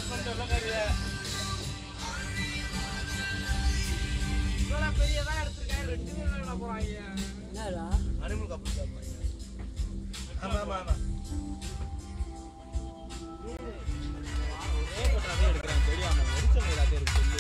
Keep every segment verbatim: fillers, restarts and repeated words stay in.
பெரியதான் எடுத்துருக்காங்க ரெண்டு பேரும் போறாங்க என்னடா அனிமல் கப்பல் சாப்பிடுறாங்க ஆமா ஆமா ஆமா ஒரே போட்டாவே எடுக்கிறாங்க தெரியாம வெடிச்ச எல்லாத்தையும் இருக்கு சொல்லி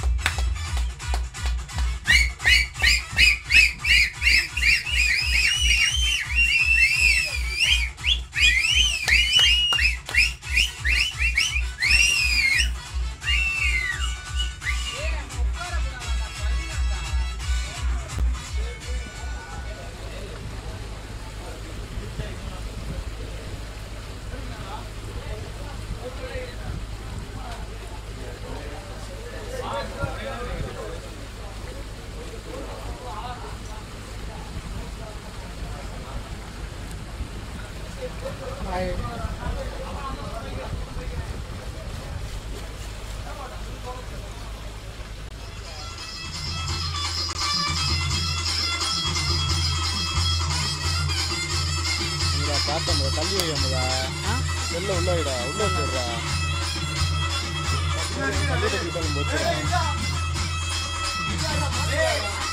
பார்த்தா தள்ளி வையமுதா உள்ள உள்ள விடா உள்ள போடுறா தள்ளி போச்சு